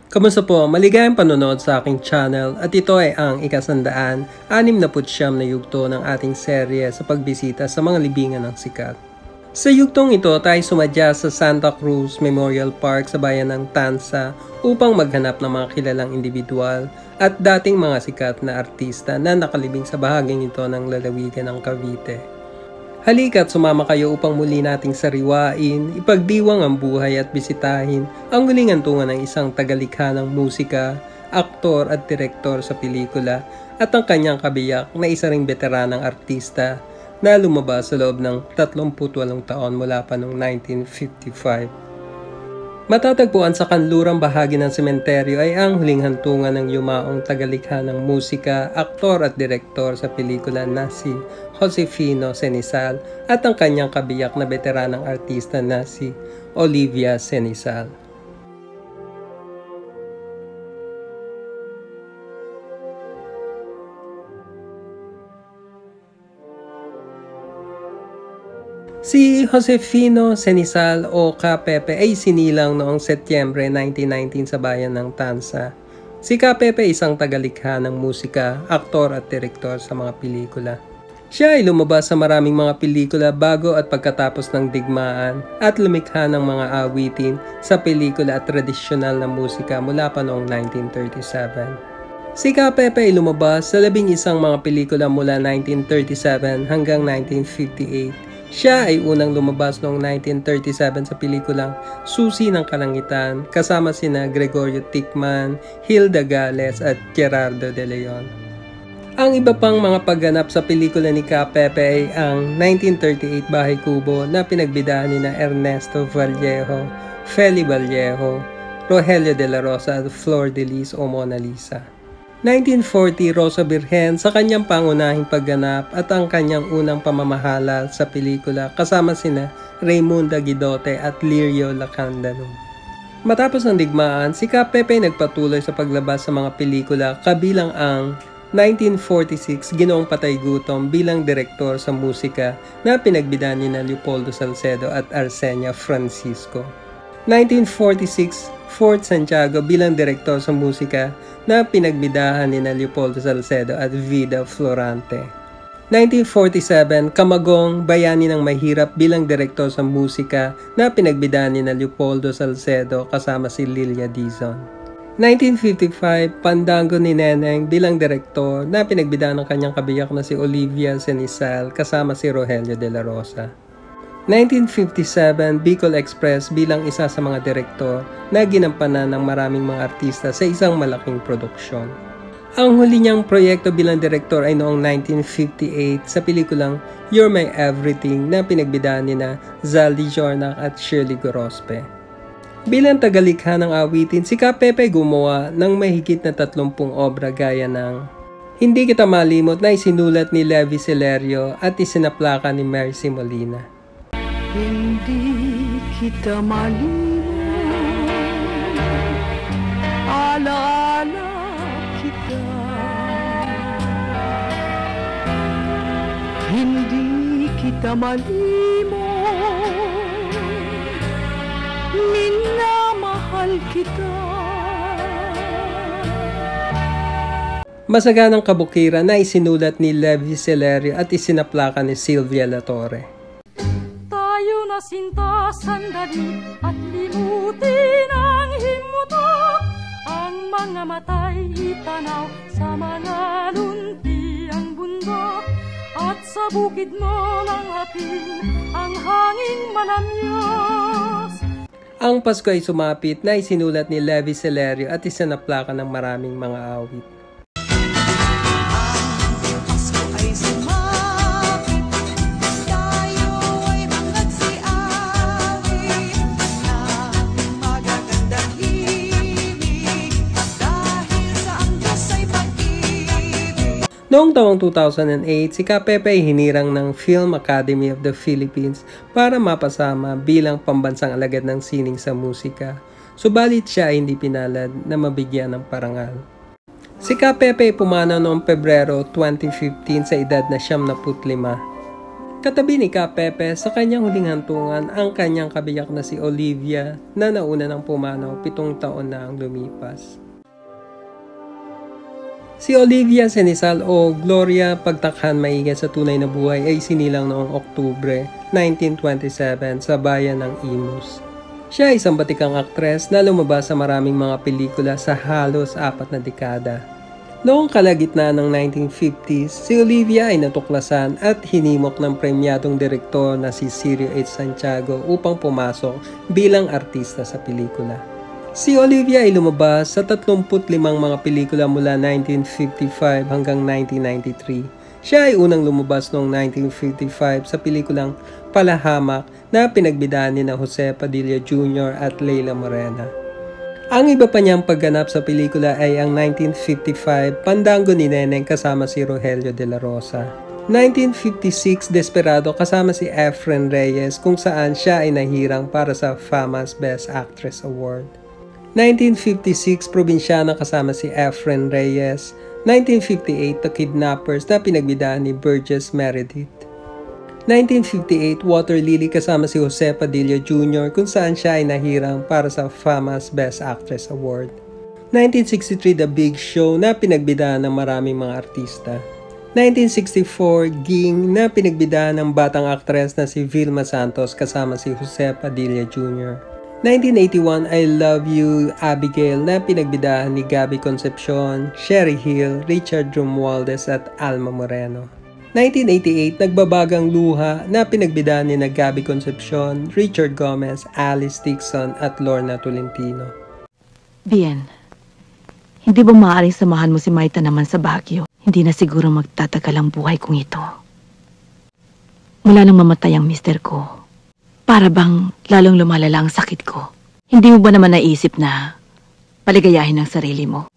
Kamusta po? Maligayang panonood sa aking channel at ito ay ang ika-169 na yugto ng ating serye sa pagbisita sa mga libingan ng sikat. Sa yugtong ito tayo sumadya sa Santa Cruz Memorial Park sa bayan ng Tanza upang maghanap ng mga kilalang individual at dating mga sikat na artista na nakalibing sa bahaging ito ng lalawigan ng Cavite. Halika't sumama kayo upang muli nating sariwain, ipagdiwang ang buhay at bisitahin ang muling hantungan ng isang tagalikha ng musika, aktor at direktor sa pelikula at ang kanyang kabiyak na isa ring veteranang artista na lumabas sa loob ng 38 taon mula pa noong 1955. Matatagpuan sa kanlurang bahagi ng sementeryo ay ang huling hantungan ng yumaong tagalikha ng musika, aktor at direktor sa pelikula na si Josefino Cenizal at ang kanyang kabiyak na veteranang artista na si Olivia Cenizal. Si Josefino Cenizal o Ka-Pepe ay sinilang noong Setyembre 1919 sa bayan ng Tanza. Si Ka-Pepe ay isang tagalikha ng musika, aktor at direktor sa mga pelikula. Siya ay lumabas sa maraming mga pelikula bago at pagkatapos ng digmaan at lumikha ng mga awitin sa pelikula at tradisyonal na musika mula pa noong 1937. Si Ka-Pepe ay lumabas sa 11 mga pelikula mula 1937 hanggang 1958. Siya ay unang lumabas noong 1937 sa pelikulang Susi ng Kalangitan kasama sina Gregorio Tickman, Hilda Gales at Gerardo de Leon. Ang iba pang mga pagganap sa pelikula ni Ka-Pepe ay ang 1938 Bahay Kubo na pinagbidahan ni Ernesto Vallejo, Feli Vallejo, Rogelio de la Rosa at Flor de Lis o Mona Lisa. 1940 Rosa Virgen sa kanyang pangunahing pagganap at ang kanyang unang pamamahala sa pelikula kasama sina Raymunda Guidote at Lirio Lacandano. Matapos ang digmaan, si Ka-Pepe nagpatuloy sa paglabas sa mga pelikula kabilang ang 1946 Ginoong Patay Gutom bilang direktor sa musika na pinagbidahan ni Leopoldo Salcedo at Arsenia Francisco. 1946 Fort Santiago bilang direktor sa musika na pinagbidahan ni Leopoldo Salcedo at Vida Florante. 1947 Kamagong Bayani ng Mahirap bilang direktor sa musika na pinagbidahan ni Leopoldo Salcedo kasama si Lilia Dizon. 1955 Pandango ni Neneng bilang direktor na pinagbidahan ng kanyang kabiyak na si Olivia Cenizal kasama si Rogelio de la Rosa. 1957 Bicol Express bilang isa sa mga direktor na ginampanan ng maraming mga artista sa isang malaking produksyon. Ang huli niyang proyekto bilang direktor ay noong 1958 sa pelikulang You're My Everything na pinagbidahan ni Zaldy Jornac at Shirley Gorospe. Bilang tagalikha ng awitin, si Ka-Pepe gumawa ng mahigit na 30 obra gaya ng Hindi Kita Malimot na isinulat ni Levi Celerio at isinaplaka ni Mercy Molina. Hindi kita malimot, alaala kita. Hindi kita malimot, minamahal kita. Masaganang kabukiran na isinulat ni Levi Celerio at isinaplaka ni Sylvia Latorre. Sinta sandali at limutin ang himutok, ang mga matay itanaw sa mga luntiang bundok, at sa bukid mo ng hapin ang hangin manamyas. Ang Pasko ay sumapit na isinulat ni Levi Celerio at isinaplaka ng maraming mga awit. Noong taong 2008, si Ka-Pepe ay hinirang ng Film Academy of the Philippines para mapasama bilang pambansang alagad ng sining sa musika. Subalit siya ay hindi pinalad na mabigyan ng parangal. Si Ka-Pepe ay pumanaw noong Pebrero 2015 sa edad na 75. Katabi ni Ka Pepe sa kanyang huling hantungan ang kanyang kabiyak na si Olivia na nauna ng pumanaw 7 taon na ang lumipas. Si Olivia Senisal o Gloria Pagtakhan Maingay sa Tunay na Buhay ay sinilang noong Oktubre 1927 sa bayan ng Imus. Siya ay isang batikang aktres na lumabas sa maraming mga pelikula sa halos 4 na dekada. Noong kalagitnaan ng 1950s, si Olivia ay natuklasan at hinimok ng premyadong direktor na si Sirio H. Santiago upang pumasok bilang artista sa pelikula. Si Olivia ay lumabas sa 35 mga pelikula mula 1955 hanggang 1993. Siya ay unang lumabas noong 1955 sa pelikulang Palahamak na pinagbidaan ni na Jose Padilla Jr. at Leila Morena. Ang iba pa niyang pagganap sa pelikula ay ang 1955 Pandango ni Neneng kasama si Rogelio de la Rosa. 1956 Desperado kasama si Efren Reyes kung saan siya ay nahirang para sa FAMA's Best Actress Award. 1956 Probinsyana kasama si Efren Reyes. 1958 The Kidnappers na pinagbidaan ni Burgess Meredith. 1958 Water Lily kasama si Jose Padilla Jr. kung saan siya ay nahirang para sa FAMA's Best Actress Award. 1963 The Big Show na pinagbidaan ng maraming mga artista. 1964 Ging na pinagbidaan ng batang aktres na si Vilma Santos kasama si Jose Padilla Jr. 1981 I Love You Abigail na pinagbidaan ni Gabby Concepcion, Sherry Hill, Richard Romualdez at Alma Moreno. 1988, Nagbabagang Luha na pinagbidaan ni na Gabby Concepcion, Richard Gomez, Alice Dixon at Lorna Tolentino. Bien, hindi ba maaaring samahan mo si Maita naman sa Baguio? Hindi na siguro magtatagal ang buhay kong ito. Mula nang mamatay ang mister ko, para bang lalong lumalala ang sakit ko. Hindi mo ba naman naisip na paligayahin ang sarili mo?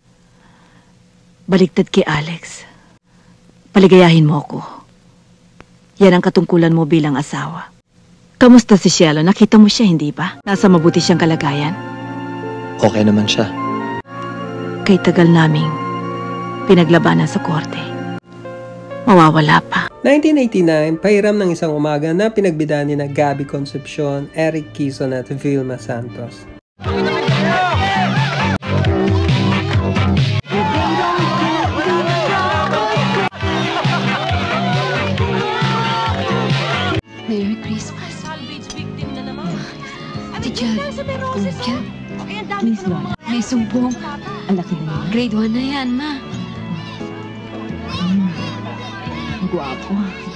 Baliktad kay Alex. Paligayahin mo ako. Yan ang katungkulan mo bilang asawa. Kamusta si Cielo? Nakita mo siya, hindi ba? Nasa mabuti siyang kalagayan? Okay naman siya. Kay tagal naming pinaglabanan sa korte. Mawawala pa. 1989, Pahiram ng Isang Umaga na pinagbidaan ni na Gabby Concepcion, Eric Quezon at Vilma Santos. Merry Christmas. Salvage victim na naman. Ate Jan. Jan. Miss Lon, May sumbong. ang laki na yan. Grade 1 na yan, ma. Ang gwapo.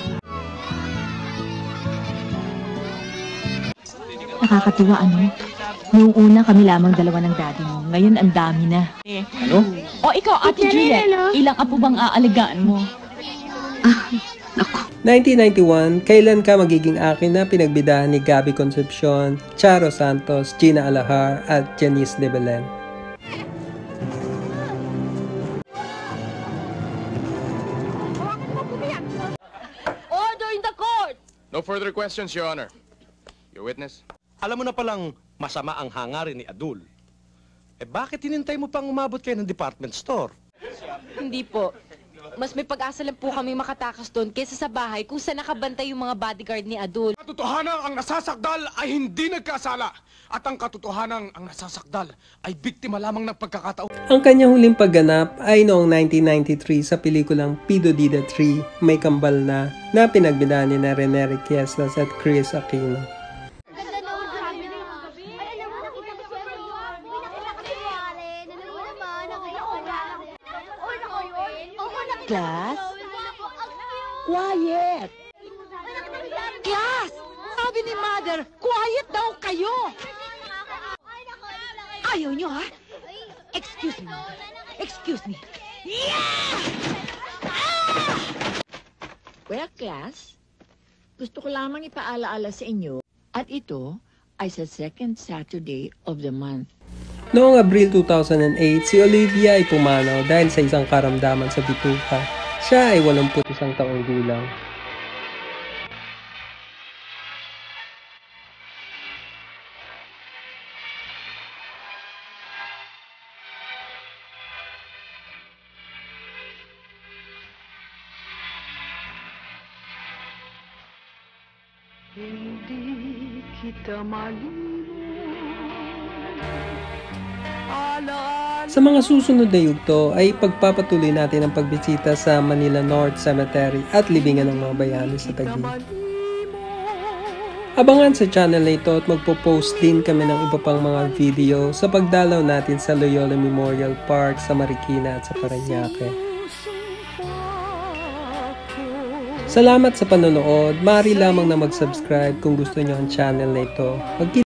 Nakakatuwa, ano? Noong una kami lamang dalawa ng daddy mo. Ngayon ang dami na. Ano? O ikaw, Ate Juliet, ilang apo bang aalagaan mo? Naku. 1991, Kailan Ka Magiging Akin na pinagbidahan ni Gabby Concepcion, Charo Santos, Gina Alahar at Janice de Belen. Order in the court! No further questions, Your Honor. Your witness? Alam mo na palang masama ang hangarin ni Adul. Eh bakit hinintay mo pang umabot kayo ng department store? Hindi po. Mas may pag-asa lang po kami makatakas doon kaysa sa bahay kung saan nakabantay yung mga bodyguard ni Adul. Katotohanan ang nasasakdal ay hindi nagkasala. At ang katotohanan ang nasasakdal ay biktima lamang ng pagkakataon. Ang kanyang huling pagganap ay noong 1993 sa pelikulang Pido Dida 3, May Kambal na pinagbidaan ni na Rene Requiestas at Chris Aquino. Class? Quiet! Class! Sabi ni Mother, quiet daw kayo! Ayaw nyo, ha? Excuse me. Excuse me. Well, class, gusto ko lamang ipaalaala sa inyo at ito ay sa second Saturday of the month. Noong Abril 2008, si Olivia ay pumanaw dahil sa isang karamdaman sa bituka. Siya ay 81 taong gulang. Hindi kita Sa mga susunod na yugto ay pagpapatuloy natin ang pagbisita sa Manila North Cemetery at libingan ng mga bayani sa Taguig. Abangan sa channel na ito at magpo-post din kami ng iba pang mga video sa pagdalaw natin sa Loyola Memorial Park sa Marikina at sa Parañaque. Salamat sa panonood. Maaari lamang na mag-subscribe kung gusto niyo ang channel na ito.